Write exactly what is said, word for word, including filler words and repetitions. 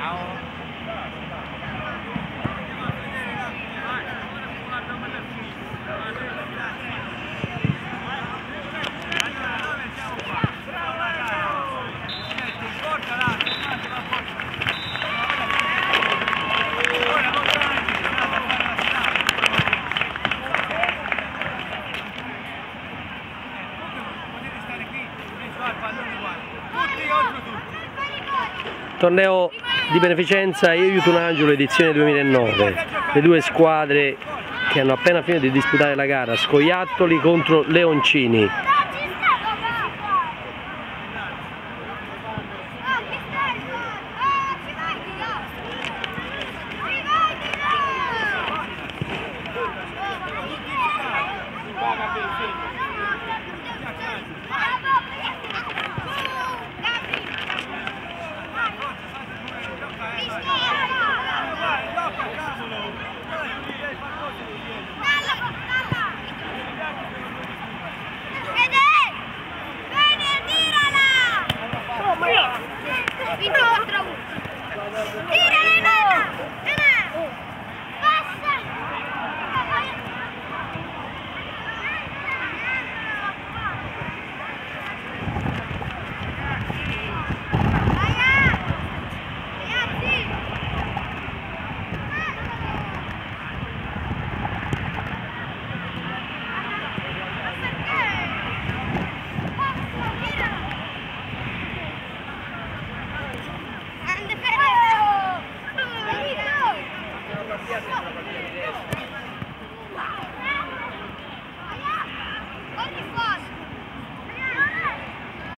Torneo di beneficenza Io aiuto un angelo edizione duemilanove, le due squadre che hanno appena finito di disputare la gara, Scoiattoli contro Leoncini.